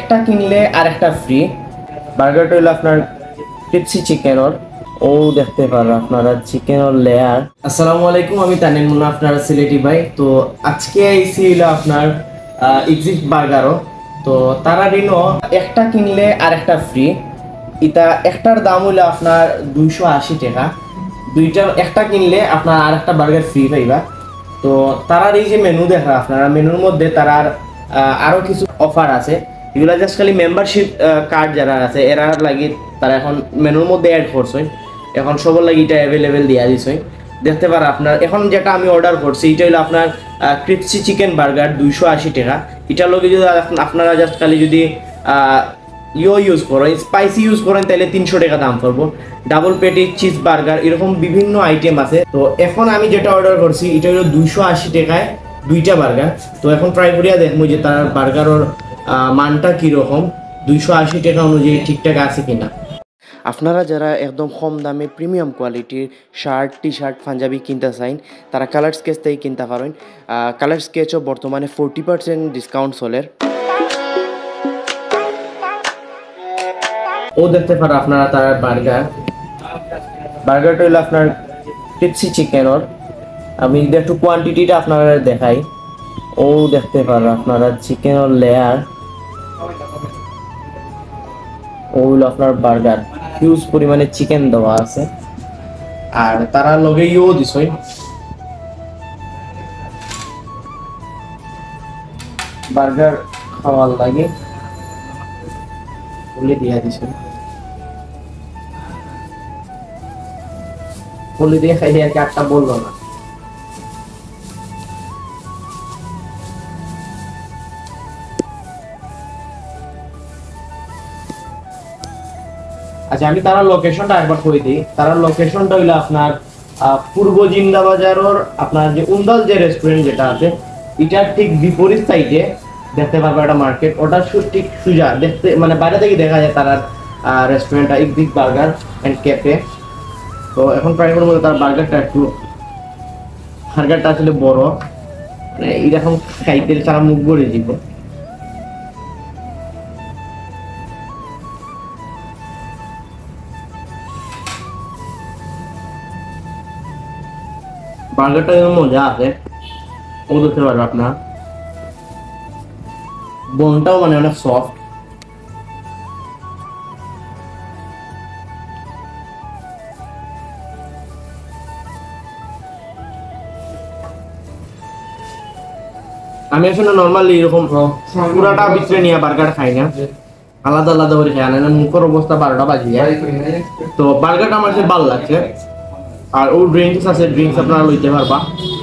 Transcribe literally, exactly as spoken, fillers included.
একটা কিনলে আর একটা ফ্রি। বার্গারটা হলো আপনার ক্রিপসি চিকেনের, ও দেখতে পারো আপনারা চিকেনের লেয়ার। আসসালামু আলাইকুম, আমি তানিম মুন্না, আপনার সিলেটি ভাই। তো আজকে আইসি হলো আপনার এক্সিট বার্গারও। তো তারা দিনও একটা কিনলে আর একটা ফ্রি। এটা একটার দাম হলো আপনার দুইশো আশি টাকা, দুইটা একটা কিনলে আপনার আর একটা বার্গার ফ্রি পাইবা। তো তারার এই যে মেনু দেখা আপনারা, মেনুর মধ্যে তারার আরও কিছু অফার আছে, এগুলো জাস্ট খালি মেম্বারশিপ কার্ড যারা আছে এরা লাগি তারা এখন মেনুর মধ্যে অ্যাড করছে। এখন সবার লাগি এটা অ্যাভেলেবেল দিয়া দিছে। দেখতে পারা আপনার এখন যেটা আমি অর্ডার করছি এটা হলো আপনার ক্রিপসি চিকেন বার্গার দুইশো আশি টাকা। এটার লগে যদি আপনারা জাস্ট খালি যদি ইও ইউজ করেন, স্পাইসি ইউজ করেন, তাহলে তিনশো টাকা দাম পড়বো। ডাবল পেটি চিজ বার্গার এরকম বিভিন্ন আইটেম আছে। তো এখন আমি যেটা অর্ডার করছি এটা হলো দুইশো আশি টাকায় দুইটা বার্গার। তো এখন ট্রাই করিয়া দেখবো যে তার বার্গারের মানটা কীরকম, দুইশো আশি টাকা অনুযায়ী ঠিকঠাক আছে কিনা। আপনারা যারা একদম কম দামে প্রিমিয়াম কোয়ালিটির শার্ট, টি শার্ট, পাঞ্জাবি কিনতে চাইন তারা কালার স্কেচ থেকে কিনতে পারেন। কালার স্কেচও বর্তমানে ফোরটি পার্সেন্ট ডিসকাউন্ট চলে। ও দেখতে পারো আপনারা তার বার্গার, বার্গারটা হলো আপনার ক্রিপসি চিকেনের। আমি যদি একটু কোয়ান্টিটিটা আপনারা দেখাই, ও দেখতে পারো আপনারা চিকেনের লেয়ার, ও হলো আপনার বার্গার, হিউজ পরিমাণে চিকেন দেওয়া আছে। আর তারা লগে ইও দিছে বার্গার খাওয়ার লাগে বলে দিয়া দিছে, বলে দিয়ে খাইলে আর কি একটা বললো না। আচ্ছা, আমি তারা লোকেশনটা একবার কই দিই। তারা লোকেশনটা হইলো আপনার পূর্ব জিন্দাবাজারের আপনার যে উন্দাল যে রেস্টুরেন্ট যেটা আছে এটার ঠিক বিপরীত সাইডে দেখতে পারবো একটা মার্কেট, ওটা ঠিক সুজা দেখতে মানে বাইরে থেকে দেখা যায় তার রেস্টুরেন্টটা এক্সিট বার্গার অ্যান্ড ক্যাফে। তো এখন ট্রাই করবো তার বার্গারটা একটু, বার্গারটা আসলে বড়, মানে এরকম খাইতে সারা মুখ ভরে দিব। বার্গারটা মজা আছে, ও দেখতে পারবে আপনার বোনটাও মানে অনেক সফট। আমি আসলে নর্মালি এরকম পুরাটা ভিতরে নিয়ে বার্গার খাই না, আলাদা আলাদা করে খাই না, মুখের অবস্থা বারোটা বাজি যায়। তো বার্গারটা আমার কাছে ভালো লাগছে। আর ও ড্রিঙ্কস আছে, ড্রিঙ্কস আপনারা লইতে পারবা।